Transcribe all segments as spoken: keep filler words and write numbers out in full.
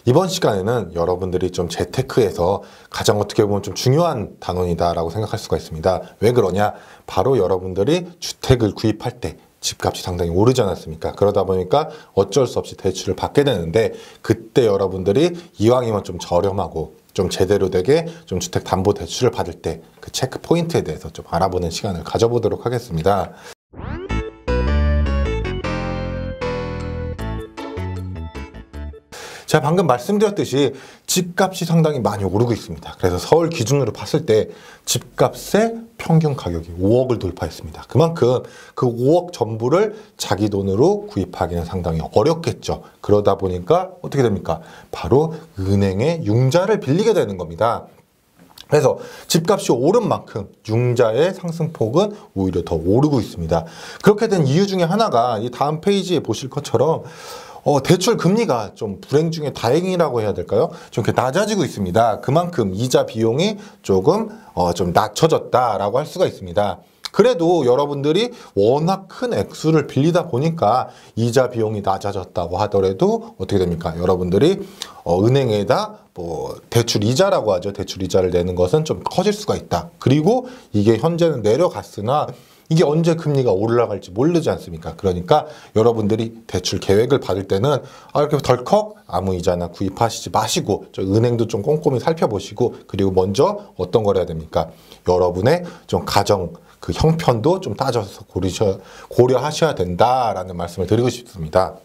이번 시간에는 여러분들이 좀 재테크에서 가장 어떻게 보면 좀 중요한 단원이다라고 생각할 수가 있습니다. 왜 그러냐? 바로 여러분들이 주택을 구입할 때 집값이 상당히 오르지 않았습니까? 그러다 보니까 어쩔 수 없이 대출을 받게 되는데, 그때 여러분들이 이왕이면 좀 저렴하고 좀 제대로 되게 좀 주택담보대출을 받을 때 그 체크 포인트에 대해서 좀 알아보는 시간을 가져보도록 하겠습니다. 제가 방금 말씀드렸듯이 집값이 상당히 많이 오르고 있습니다. 그래서 서울 기준으로 봤을 때 집값의 평균 가격이 오억을 돌파했습니다. 그만큼 그 오억 전부를 자기 돈으로 구입하기는 상당히 어렵겠죠. 그러다 보니까 어떻게 됩니까? 바로 은행에 융자를 빌리게 되는 겁니다. 그래서 집값이 오른 만큼 융자의 상승폭은 오히려 더 오르고 있습니다. 그렇게 된 이유 중에 하나가 이 다음 페이지에 보실 것처럼 어, 대출 금리가 좀 불행 중에 다행이라고 해야 될까요? 좀 이렇게 낮아지고 있습니다. 그만큼 이자 비용이 조금 어, 좀 낮춰졌다라고 할 수가 있습니다. 그래도 여러분들이 워낙 큰 액수를 빌리다 보니까 이자 비용이 낮아졌다고 하더라도 어떻게 됩니까? 여러분들이 어, 은행에다 뭐 대출 이자라고 하죠. 대출 이자를 내는 것은 좀 커질 수가 있다. 그리고 이게 현재는 내려갔으나 이게 언제 금리가 올라갈지 모르지 않습니까? 그러니까 여러분들이 대출 계획을 받을 때는 아, 이렇게 덜컥 아무 이자나 구입하시지 마시고 좀 은행도 좀 꼼꼼히 살펴보시고, 그리고 먼저 어떤 걸 해야 됩니까? 여러분의 좀 가정 그 형편도 좀 따져서 고르셔, 고려하셔야 된다라는 말씀을 드리고 싶습니다.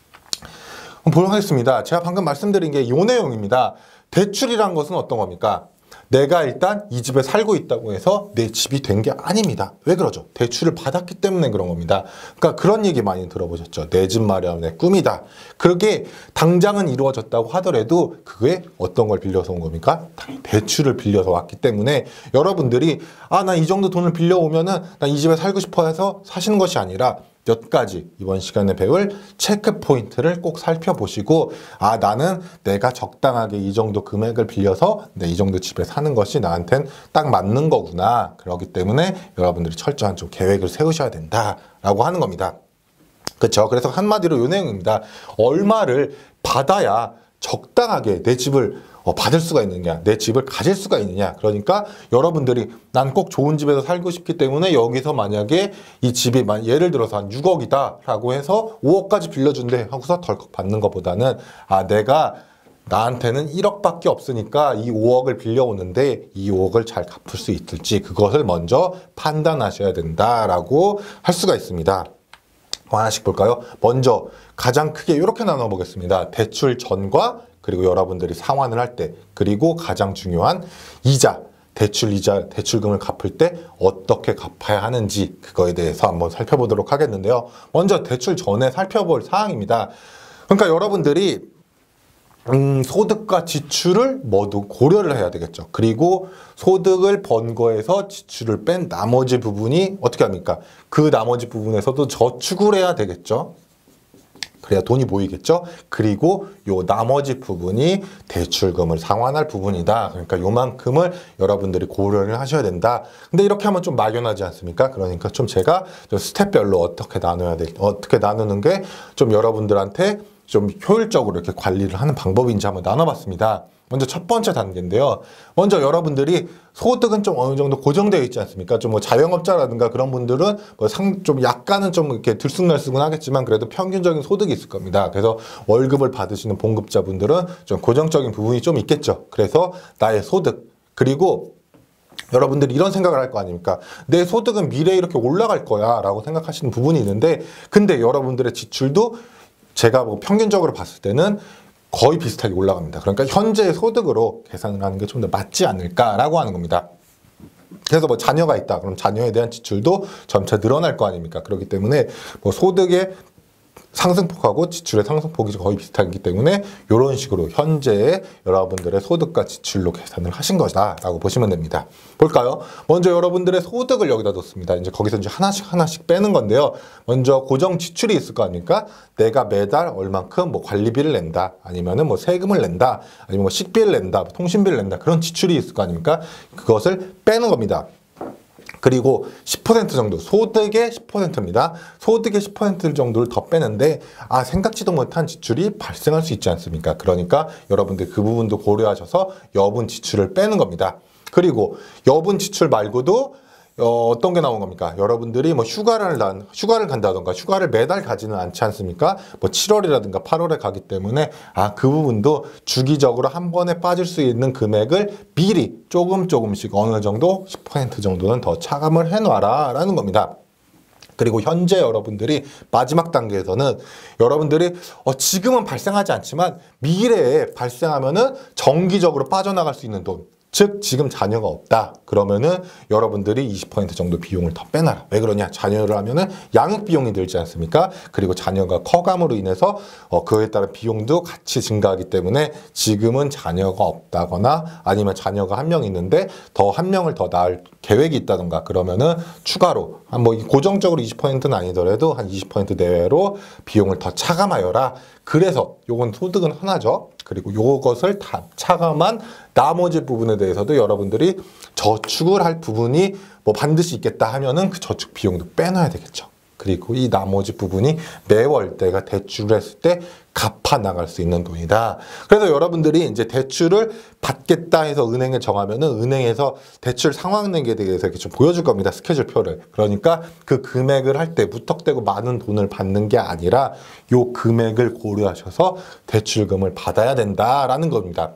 보도록 하겠습니다. 제가 방금 말씀드린 게 이 내용입니다. 대출이란 것은 어떤 겁니까? 내가 일단 이 집에 살고 있다고 해서 내 집이 된 게 아닙니다. 왜 그러죠? 대출을 받았기 때문에 그런 겁니다. 그러니까 그런 얘기 많이 들어보셨죠? 내 집 마련의 꿈이다. 그게 당장은 이루어졌다고 하더라도 그게 어떤 걸 빌려서 온 겁니까? 당연히 대출을 빌려서 왔기 때문에 여러분들이 아, 나 이 정도 돈을 빌려오면은 나 이 집에 살고 싶어 해서 사시는 것이 아니라 몇 가지 이번 시간에 배울 체크 포인트를 꼭 살펴보시고, 아, 나는 내가 적당하게 이 정도 금액을 빌려서 내 이 정도 집에 사는 것이 나한텐 딱 맞는 거구나. 그렇기 때문에 여러분들이 철저한 좀 계획을 세우셔야 된다라고 하는 겁니다. 그렇죠? 그래서 한마디로 이 내용입니다. 얼마를 받아야 적당하게 내 집을 어, 받을 수가 있느냐, 내 집을 가질 수가 있느냐. 그러니까 여러분들이 난 꼭 좋은 집에서 살고 싶기 때문에 여기서 만약에 이 집이 예를 들어서 한 육억이다 라고 해서 오억까지 빌려준대 하고서 덜컥 받는 것보다는 아, 내가 나한테는 일억밖에 없으니까 이 오억을 빌려오는데 이 오억을 잘 갚을 수 있을지 그것을 먼저 판단하셔야 된다라고 할 수가 있습니다. 하나씩 볼까요? 먼저 가장 크게 이렇게 나눠 보겠습니다. 대출 전과 그리고 여러분들이 상환을 할 때, 그리고 가장 중요한 이자, 대출 이자, 대출금을 갚을 때 어떻게 갚아야 하는지 그거에 대해서 한번 살펴보도록 하겠는데요. 먼저 대출 전에 살펴볼 사항입니다. 그러니까 여러분들이 음, 소득과 지출을 모두 고려를 해야 되겠죠. 그리고 소득을 번 거에서 지출을 뺀 나머지 부분이 어떻게 합니까? 그 나머지 부분에서도 저축을 해야 되겠죠. 그래야 돈이 모이겠죠. 그리고 요 나머지 부분이 대출금을 상환할 부분이다. 그러니까 요만큼을 여러분들이 고려를 하셔야 된다. 근데 이렇게 하면 좀 막연하지 않습니까? 그러니까 좀 제가 좀 스텝별로 어떻게 나눠야 될, 어떻게 나누는 게 좀 여러분들한테 좀 효율적으로 이렇게 관리를 하는 방법인지 한번 나눠봤습니다. 먼저 첫 번째 단계인데요. 먼저 여러분들이 소득은 좀 어느 정도 고정되어 있지 않습니까? 좀 뭐 자영업자라든가 그런 분들은 뭐 상, 좀 약간은 좀 이렇게 들쑥날쑥은 하겠지만 그래도 평균적인 소득이 있을 겁니다. 그래서 월급을 받으시는 봉급자분들은 좀 고정적인 부분이 좀 있겠죠. 그래서 나의 소득, 그리고 여러분들이 이런 생각을 할 거 아닙니까? 내 소득은 미래에 이렇게 올라갈 거야 라고 생각하시는 부분이 있는데, 근데 여러분들의 지출도 제가 뭐 평균적으로 봤을 때는 거의 비슷하게 올라갑니다. 그러니까 현재의 소득으로 계산을 하는 게 좀 더 맞지 않을까라고 하는 겁니다. 그래서 뭐 자녀가 있다. 그럼 자녀에 대한 지출도 점차 늘어날 거 아닙니까? 그렇기 때문에 뭐 소득의 상승폭하고 지출의 상승폭이 거의 비슷하기 때문에 이런 식으로 현재의 여러분들의 소득과 지출로 계산을 하신 것이다 라고 보시면 됩니다. 볼까요? 먼저 여러분들의 소득을 여기다 뒀습니다. 이제 거기서 이제 하나씩 하나씩 빼는 건데요. 먼저 고정 지출이 있을 거 아닙니까? 내가 매달 얼만큼 뭐 관리비를 낸다, 아니면은 뭐 세금을 낸다, 아니면 뭐 식비를 낸다, 통신비를 낸다, 그런 지출이 있을 거 아닙니까? 그것을 빼는 겁니다. 그리고 십 퍼센트 정도, 소득의 십 퍼센트입니다. 소득의 십 퍼센트 정도를 더 빼는데 아 생각지도 못한 지출이 발생할 수 있지 않습니까? 그러니까 여러분들 그 부분도 고려하셔서 여분 지출을 빼는 겁니다. 그리고 여분 지출 말고도 어, 어떤 게 나온 겁니까? 여러분들이 뭐 휴가를 난, 휴가를 간다던가 휴가를 매달 가지는 않지 않습니까? 뭐 칠월이라든가 팔월에 가기 때문에 아, 그 부분도 주기적으로 한 번에 빠질 수 있는 금액을 미리 조금 조금씩 어느 정도 십 퍼센트 정도는 더 차감을 해놔라 라는 겁니다. 그리고 현재 여러분들이 마지막 단계에서는 여러분들이 어, 지금은 발생하지 않지만 미래에 발생하면은 정기적으로 빠져나갈 수 있는 돈, 즉 지금 자녀가 없다 그러면은 여러분들이 이십 퍼센트 정도 비용을 더 빼놔라. 왜 그러냐? 자녀를 하면은 양육 비용이 들지 않습니까? 그리고 자녀가 커감으로 인해서 어, 그에 따른 비용도 같이 증가하기 때문에 지금은 자녀가 없다거나 아니면 자녀가 한 명 있는데 더 한 명을 더 낳을 계획이 있다던가 그러면은 추가로 한 뭐 고정적으로 이십 퍼센트는 아니더라도 한 이십 퍼센트 내외로 비용을 더 차감하여라. 그래서 요건 소득은 하나죠. 그리고 요것을 다 차감한 나머지 부분에 대해서도 여러분들이 저축을 할 부분이 뭐 반드시 있겠다 하면은 그 저축 비용도 빼놔야 되겠죠. 그리고 이 나머지 부분이 매월 내가 대출을 했을 때 갚아 나갈 수 있는 돈이다. 그래서 여러분들이 이제 대출을 받겠다 해서 은행에 정하면은 은행에서 대출 상환액에 대해서 이렇게 좀 보여줄 겁니다. 스케줄표를. 그러니까 그 금액을 할 때 무턱대고 많은 돈을 받는 게 아니라 요 금액을 고려하셔서 대출금을 받아야 된다라는 겁니다.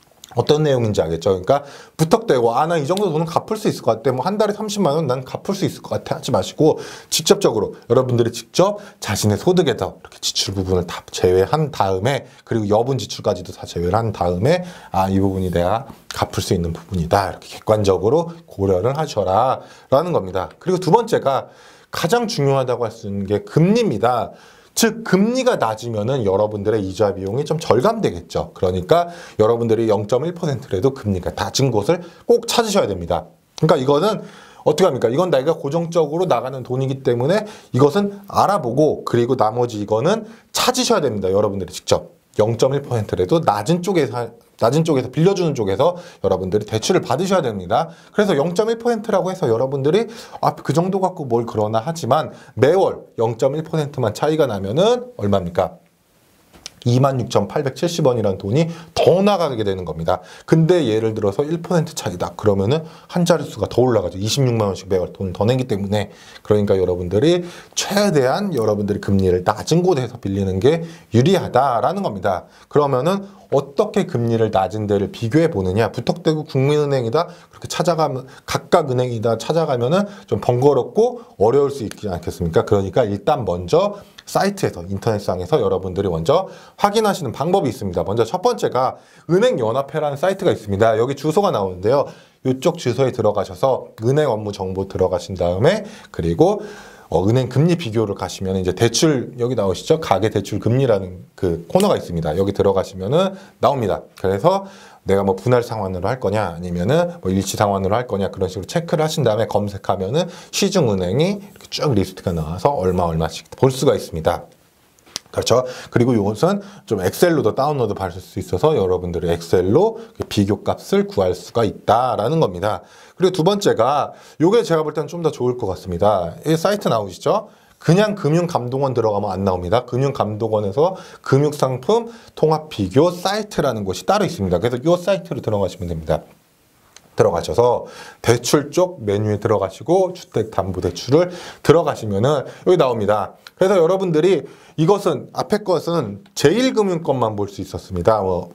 어떤 내용인지 알겠죠? 그러니까 무턱대고 아 나 이 정도 돈은 갚을 수 있을 것 같아. 뭐 한 달에 삼십만 원 난 갚을 수 있을 것 같아 하지 마시고 직접적으로 여러분들이 직접 자신의 소득에서 이렇게 지출 부분을 다 제외한 다음에 그리고 여분 지출까지도 다 제외를 한 다음에 아 이 부분이 내가 갚을 수 있는 부분이다. 이렇게 객관적으로 고려를 하셔라 라는 겁니다. 그리고 두 번째가 가장 중요하다고 할 수 있는 게 금리입니다. 즉 금리가 낮으면은 여러분들의 이자 비용이 좀 절감되겠죠. 그러니까 여러분들이 영 점 일 퍼센트라도 금리가 낮은 곳을 꼭 찾으셔야 됩니다. 그러니까 이거는 어떻게 합니까? 이건 내가 고정적으로 나가는 돈이기 때문에 이것은 알아보고 그리고 나머지 이거는 찾으셔야 됩니다. 여러분들이 직접 영 점 일 퍼센트라도 낮은 쪽에서 낮은 쪽에서 빌려주는 쪽에서 여러분들이 대출을 받으셔야 됩니다. 그래서 영 점 일 퍼센트라고 해서 여러분들이 아, 그 정도 갖고 뭘 그러나 하지만 매월 영 점 일 퍼센트만 차이가 나면은 얼마입니까? 이만 육천팔백칠십 원이라는 돈이 더 나가게 되는 겁니다. 근데 예를 들어서 일 퍼센트 차이다. 그러면은 한 자릿수가 더 올라가죠. 이십육만 원씩 매월 돈을 더 내기 때문에. 그러니까 여러분들이 최대한 여러분들이 금리를 낮은 곳에서 빌리는 게 유리하다라는 겁니다. 그러면은 어떻게 금리를 낮은 데를 비교해 보느냐. 부탁되고 국민은행이다 그렇게 찾아가면 각각 은행이다 찾아가면은 좀 번거롭고 어려울 수 있지 않겠습니까? 그러니까 일단 먼저 사이트에서 인터넷상에서 여러분들이 먼저 확인하시는 방법이 있습니다. 먼저 첫 번째가 은행연합회라는 사이트가 있습니다. 여기 주소가 나오는데요. 이쪽 주소에 들어가셔서 은행 업무 정보 들어가신 다음에 그리고 어, 은행 금리 비교를 가시면 이제 대출 여기 나오시죠? 가계 대출 금리라는 그 코너가 있습니다. 여기 들어가시면은 나옵니다. 그래서 내가 뭐 분할 상환으로 할 거냐 아니면은 뭐 일시 상환으로 할 거냐 그런 식으로 체크를 하신 다음에 검색하면은 시중은행이 이렇게 쭉 리스트가 나와서 얼마 얼마씩 볼 수가 있습니다. 그렇죠. 그리고 이것은 좀 엑셀로도 다운로드 받을 수 있어서 여러분들이 엑셀로 비교 값을 구할 수가 있다라는 겁니다. 그리고 두 번째가 이게 제가 볼 때는 좀 더 좋을 것 같습니다. 이 사이트 나오시죠? 그냥 금융감독원 들어가면 안 나옵니다. 금융감독원에서 금융상품 통합비교 사이트라는 곳이 따로 있습니다. 그래서 이 사이트로 들어가시면 됩니다. 들어가셔서 대출 쪽 메뉴에 들어가시고 주택담보대출을 들어가시면은 여기 나옵니다. 그래서 여러분들이 이것은 앞에 것은 제일금융권만 볼 수 있었습니다. 뭐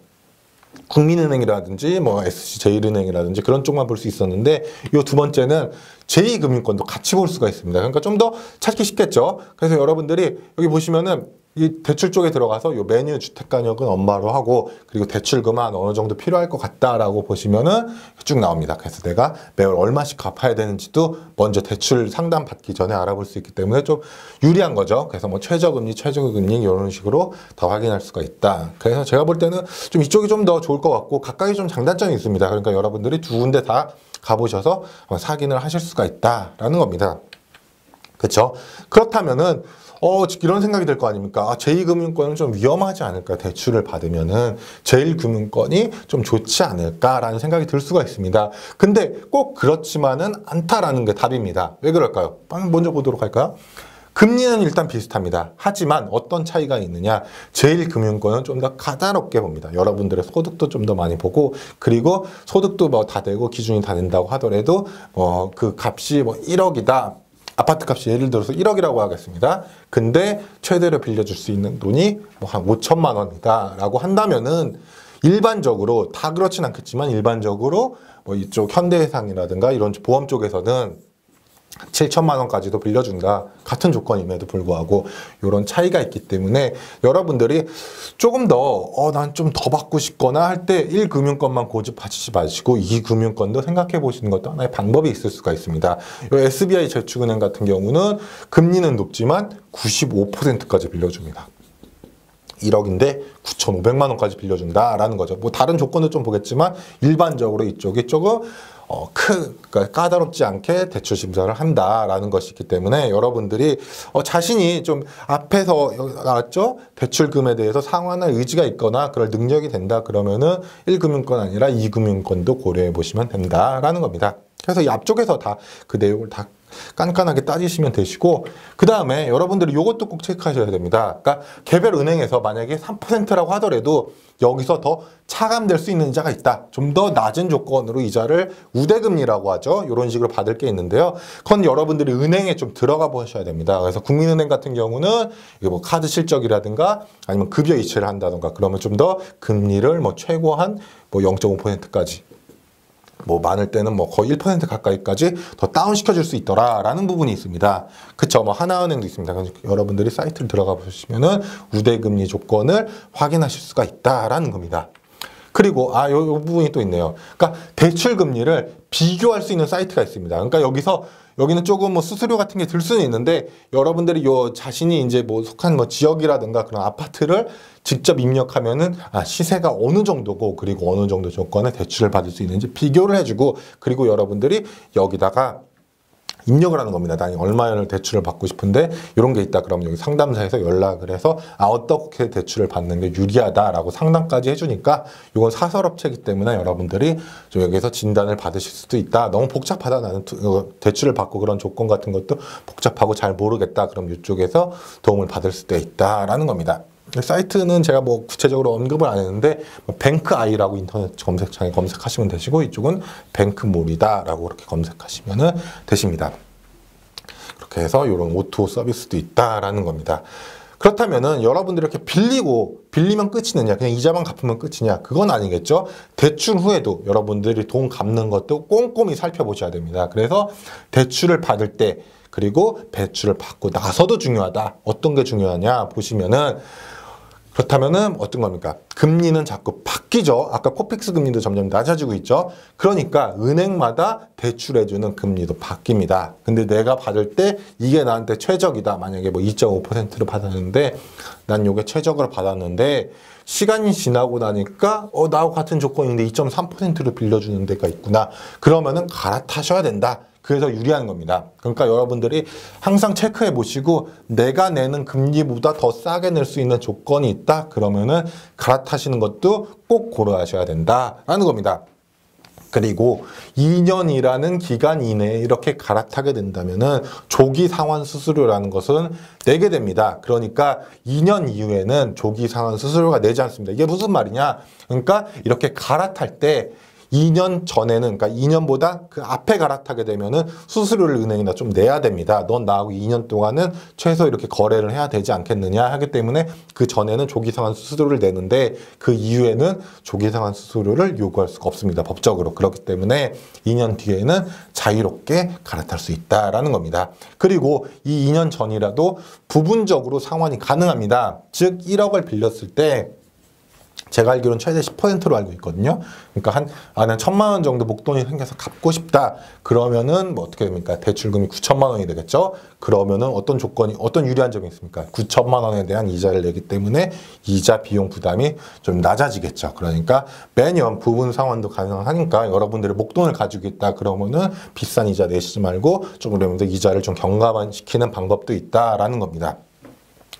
국민은행이라든지 뭐 에스씨제일은행이라든지 그런 쪽만 볼 수 있었는데 이 두 번째는 제이 금융권도 같이 볼 수가 있습니다. 그러니까 좀 더 찾기 쉽겠죠. 그래서 여러분들이 여기 보시면은 이 대출 쪽에 들어가서 이 메뉴 주택가격은 엄마로 하고 그리고 대출금은 어느 정도 필요할 것 같다라고 보시면은 쭉 나옵니다. 그래서 내가 매월 얼마씩 갚아야 되는지도 먼저 대출 상담 받기 전에 알아볼 수 있기 때문에 좀 유리한 거죠. 그래서 뭐 최저금리, 최저금리 이런 식으로 더 확인할 수가 있다. 그래서 제가 볼 때는 좀 이쪽이 좀 더 좋을 것 같고 각각이 좀 장단점이 있습니다. 그러니까 여러분들이 두 군데 다 가보셔서 확인을 하실 수가 있다라는 겁니다. 그렇죠? 그렇다면은 어, 이런 생각이 들 거 아닙니까? 아, 제이 금융권은 좀 위험하지 않을까? 대출을 받으면은 제일 금융권이 좀 좋지 않을까라는 생각이 들 수가 있습니다. 근데 꼭 그렇지만은 않다라는 게 답입니다. 왜 그럴까요? 먼저 보도록 할까요? 금리는 일단 비슷합니다. 하지만 어떤 차이가 있느냐? 제일 금융권은 좀 더 까다롭게 봅니다. 여러분들의 소득도 좀 더 많이 보고, 그리고 소득도 뭐 다 되고 기준이 다 된다고 하더라도 어, 그 값이 뭐 일억이다. 아파트 값이 예를 들어서 일억이라고 하겠습니다. 근데 최대로 빌려줄 수 있는 돈이 뭐 한 오천만 원이다 라고 한다면은 일반적으로, 다 그렇진 않겠지만 일반적으로 뭐 이쪽 현대해상이라든가 이런 보험 쪽에서는 칠천만 원까지도 빌려준다. 같은 조건임에도 불구하고 이런 차이가 있기 때문에 여러분들이 조금 더 어, 난 좀 더 받고 싶거나 할 때 일 금융권만 고집하시지 마시고 이 금융권도 생각해 보시는 것도 하나의 방법이 있을 수가 있습니다. 이 에스비아이 저축은행 같은 경우는 금리는 높지만 구십오 퍼센트까지 빌려줍니다. 일억인데 구천오백만 원까지 빌려준다라는 거죠. 뭐 다른 조건도 좀 보겠지만 일반적으로 이쪽이 조금 어, 크, 그러니까 까다롭지 않게 대출 심사를 한다라는 것이 있기 때문에 여러분들이 어, 자신이 좀 앞에서 나왔죠? 대출금에 대해서 상환할 의지가 있거나 그럴 능력이 된다 그러면은 일 금융권 아니라 이 금융권도 고려해 보시면 된다라는 겁니다. 그래서 이 앞쪽에서 다 그 내용을 다 깐깐하게 따지시면 되시고, 그 다음에 여러분들이 이것도 꼭 체크하셔야 됩니다. 그러니까 개별 은행에서 만약에 삼 퍼센트라고 하더라도 여기서 더 차감될 수 있는 이자가 있다. 좀 더 낮은 조건으로 이자를 우대금리라고 하죠. 이런 식으로 받을 게 있는데요. 그건 여러분들이 은행에 좀 들어가 보셔야 됩니다. 그래서 국민은행 같은 경우는 이게 뭐 카드 실적이라든가 아니면 급여 이체를 한다든가 그러면 좀 더 금리를 뭐 최고한 뭐 영 점 오 퍼센트까지 뭐 많을 때는 뭐 거의 일 퍼센트 가까이까지 더 다운시켜 줄 수 있더라라는 부분이 있습니다. 그쵸? 뭐 하나은행도 있습니다. 여러분들이 사이트를 들어가 보시면은 우대금리 조건을 확인하실 수가 있다라는 겁니다. 그리고 아, 요, 요 부분이 또 있네요. 그러니까 대출 금리를 비교할 수 있는 사이트가 있습니다. 그러니까 여기서 여기는 조금 뭐 수수료 같은 게 들 수는 있는데 여러분들이 요 자신이 이제 뭐 속한 뭐 지역이라든가 그런 아파트를 직접 입력하면은 아, 시세가 어느 정도고 그리고 어느 정도 조건의 대출을 받을 수 있는지 비교를 해주고, 그리고 여러분들이 여기다가 입력을 하는 겁니다. 나는 얼마를 대출을 받고 싶은데 이런 게 있다. 그러면 여기 상담사에서 연락을 해서 아, 어떻게 대출을 받는 게 유리하다라고 상담까지 해주니까 이건 사설업체이기 때문에 여러분들이 좀 여기서 진단을 받으실 수도 있다. 너무 복잡하다. 나는 대출을 받고 그런 조건 같은 것도 복잡하고 잘 모르겠다. 그럼 이쪽에서 도움을 받을 수도 있다라는 겁니다. 사이트는 제가 뭐 구체적으로 언급을 안 했는데 뱅크아이라고 인터넷 검색창에 검색하시면 되시고, 이쪽은 뱅크몰이다라고 그렇게 검색하시면 되십니다. 그렇게 해서 이런 오토 서비스도 있다라는 겁니다. 그렇다면은 여러분들이 이렇게 빌리고 빌리면 끝이느냐, 그냥 이자만 갚으면 끝이냐, 그건 아니겠죠. 대출 후에도 여러분들이 돈 갚는 것도 꼼꼼히 살펴보셔야 됩니다. 그래서 대출을 받을 때 그리고 대출을 받고 나서도 중요하다. 어떤 게 중요하냐 보시면은, 그렇다면은 어떤 겁니까? 금리는 자꾸 바뀌죠. 아까 코픽스 금리도 점점 낮아지고 있죠. 그러니까 은행마다 대출해주는 금리도 바뀝니다. 근데 내가 받을 때 이게 나한테 최적이다. 만약에 뭐 이 점 오 퍼센트를 받았는데 난 요게 최적으로 받았는데 시간이 지나고 나니까 어 나하고 같은 조건인데 이 점 삼 퍼센트를 빌려주는 데가 있구나. 그러면은 갈아타셔야 된다. 그래서 유리한 겁니다. 그러니까 여러분들이 항상 체크해 보시고 내가 내는 금리보다 더 싸게 낼 수 있는 조건이 있다. 그러면은 갈아타시는 것도 꼭 고려하셔야 된다라는 겁니다. 그리고 이 년이라는 기간 이내에 이렇게 갈아타게 된다면은 조기 상환 수수료라는 것은 내게 됩니다. 그러니까 이 년 이후에는 조기 상환 수수료가 내지 않습니다. 이게 무슨 말이냐? 그러니까 이렇게 갈아탈 때 이 년 전에는, 그러니까 이 년보다 그 앞에 갈아타게 되면은 수수료를 은행이나 좀 내야 됩니다. 넌 나하고 이 년 동안은 최소 이렇게 거래를 해야 되지 않겠느냐 하기 때문에 그 전에는 조기상환 수수료를 내는데 그 이후에는 조기상환 수수료를 요구할 수가 없습니다. 법적으로. 그렇기 때문에 이 년 뒤에는 자유롭게 갈아탈 수 있다라는 겁니다. 그리고 이 이 년 전이라도 부분적으로 상환이 가능합니다. 즉 일억을 빌렸을 때 제가 알기로는 최대 십 퍼센트로 알고 있거든요. 그러니까 한, 아, 난 천만 원 정도 목돈이 생겨서 갚고 싶다. 그러면은 뭐 어떻게 됩니까? 대출금이 구천만 원이 되겠죠? 그러면은 어떤 조건이, 어떤 유리한 점이 있습니까? 구천만 원에 대한 이자를 내기 때문에 이자 비용 부담이 좀 낮아지겠죠. 그러니까 매년 부분 상환도 가능하니까 여러분들이 목돈을 가지고 있다. 그러면은 비싼 이자 내시지 말고 좀 그러면서 이자를 좀 경감시키는 방법도 있다라는 겁니다.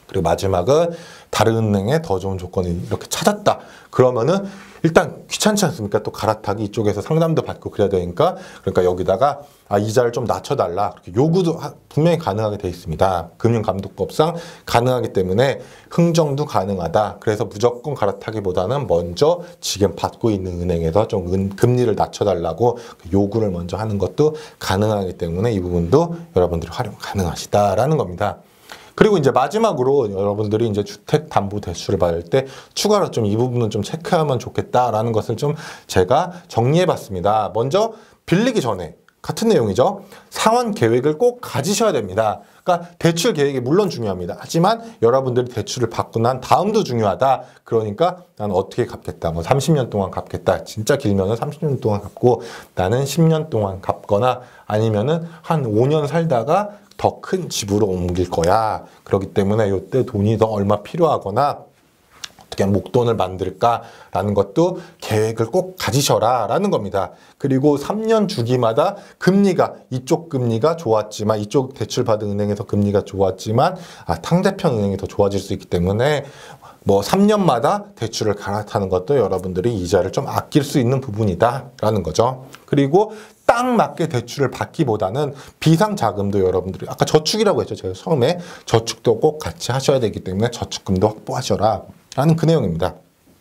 그리고 마지막은 다른 은행에 더 좋은 조건을 이렇게 찾았다. 그러면은 일단 귀찮지 않습니까? 또 갈아타기 이쪽에서 상담도 받고 그래야 되니까 그러니까 여기다가 아, 이자를 좀 낮춰달라. 그렇게 요구도 분명히 가능하게 돼 있습니다. 금융감독법상 가능하기 때문에 흥정도 가능하다. 그래서 무조건 갈아타기보다는 먼저 지금 받고 있는 은행에서 좀 은, 금리를 낮춰달라고 요구를 먼저 하는 것도 가능하기 때문에 이 부분도 여러분들이 활용 가능하시다라는 겁니다. 그리고 이제 마지막으로 여러분들이 이제 주택담보대출을 받을 때 추가로 좀 이 부분은 좀 체크하면 좋겠다라는 것을 좀 제가 정리해 봤습니다. 먼저 빌리기 전에 같은 내용이죠. 상환 계획을 꼭 가지셔야 됩니다. 그러니까 대출 계획이 물론 중요합니다. 하지만 여러분들이 대출을 받고 난 다음도 중요하다. 그러니까 나는 어떻게 갚겠다. 뭐 삼십 년 동안 갚겠다. 진짜 길면은 삼십 년 동안 갚고 나는 십 년 동안 갚거나 아니면은 한 오 년 살다가 더 큰 집으로 옮길 거야. 그렇기 때문에 이때 돈이 더 얼마 필요하거나 어떻게 목돈을 만들까라는 것도 계획을 꼭 가지셔라 라는 겁니다. 그리고 삼 년 주기마다 금리가 이쪽 금리가 좋았지만 이쪽 대출 받은 은행에서 금리가 좋았지만 아, 상대편 은행이 더 좋아질 수 있기 때문에 뭐 삼 년마다 대출을 갈아타는 것도 여러분들이 이자를 좀 아낄 수 있는 부분이다 라는 거죠. 그리고 딱 맞게 대출을 받기보다는 비상자금도 여러분들이 아까 저축이라고 했죠. 제가 처음에 저축도 꼭 같이 하셔야 되기 때문에 저축금도 확보하셔라 라는 그 내용입니다.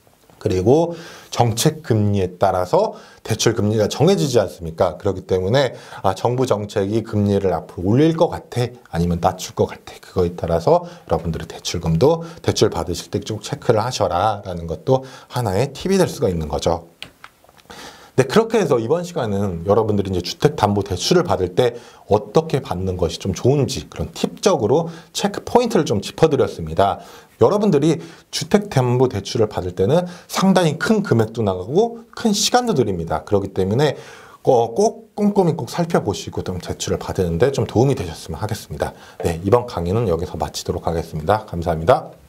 그리고 정책 금리에 따라서 대출 금리가 정해지지 않습니까? 그렇기 때문에 아, 정부 정책이 금리를 앞으로 올릴 것 같아 아니면 낮출 것 같아 그거에 따라서 여러분들이 대출금도 대출 받으실 때 쭉 체크를 하셔라 라는 것도 하나의 팁이 될 수가 있는 거죠. 네, 그렇게 해서 이번 시간은 여러분들이 이제 주택담보대출을 받을 때 어떻게 받는 것이 좀 좋은지 그런 팁적으로 체크 포인트를 좀 짚어드렸습니다. 여러분들이 주택담보대출을 받을 때는 상당히 큰 금액도 나가고 큰 시간도 들입니다. 그렇기 때문에 꼭 꼼꼼히 꼭 살펴보시고 좀 대출을 받으는데 좀 도움이 되셨으면 하겠습니다. 네, 이번 강의는 여기서 마치도록 하겠습니다. 감사합니다.